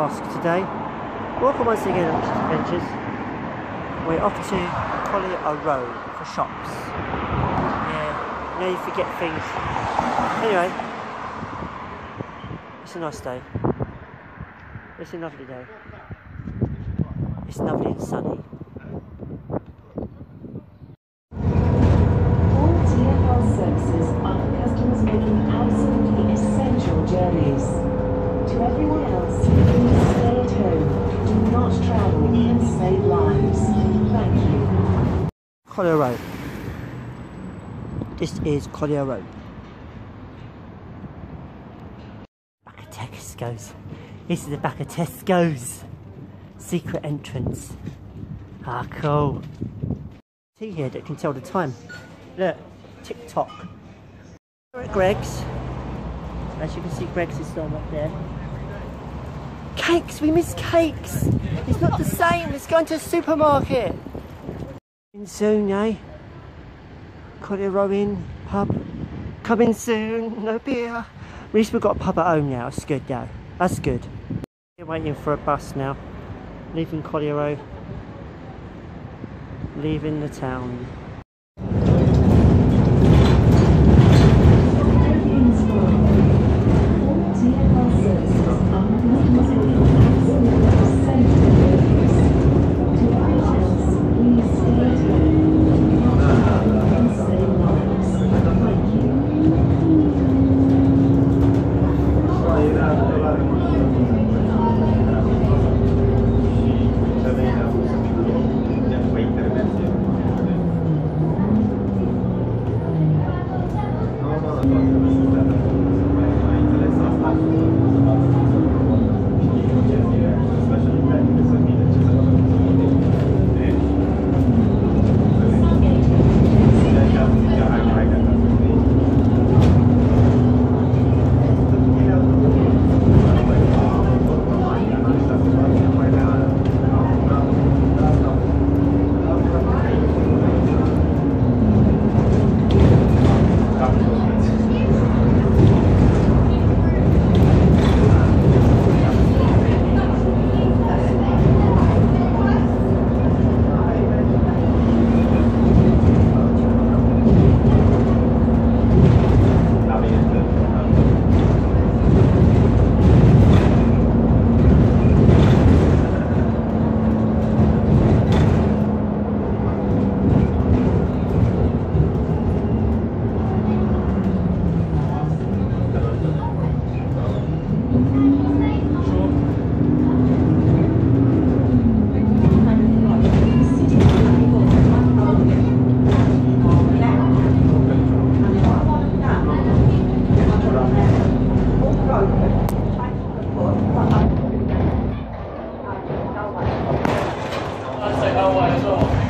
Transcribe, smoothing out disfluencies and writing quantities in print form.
task today. Welcome once again at Adventures. We're off to Coiller Row for shops. Yeah, you know you forget things. Anyway, it's a nice day. It's a lovely day. It's lovely and sunny. All TfL services are for customers making absolutely essential journeys. To everyone else, please stay at home. Do not travel and save lives. Thank you. Coiller Row. This is Coiller Row. Back of Tesco's. This is the back of Tesco's. Secret entrance. Ah, cool. See here that can tell the time. Look, TikTok. We're at Greg's. As you can see, Greg's is still up there. Cakes, we miss cakes. It's not the same. Let's go into a supermarket. In soon, eh? Coiller Row in pub. Coming soon. No beer. At least we've got a pub at home now. It's good though. That's good. We're waiting for a bus now. Leaving Coiller Row. Leaving the town. How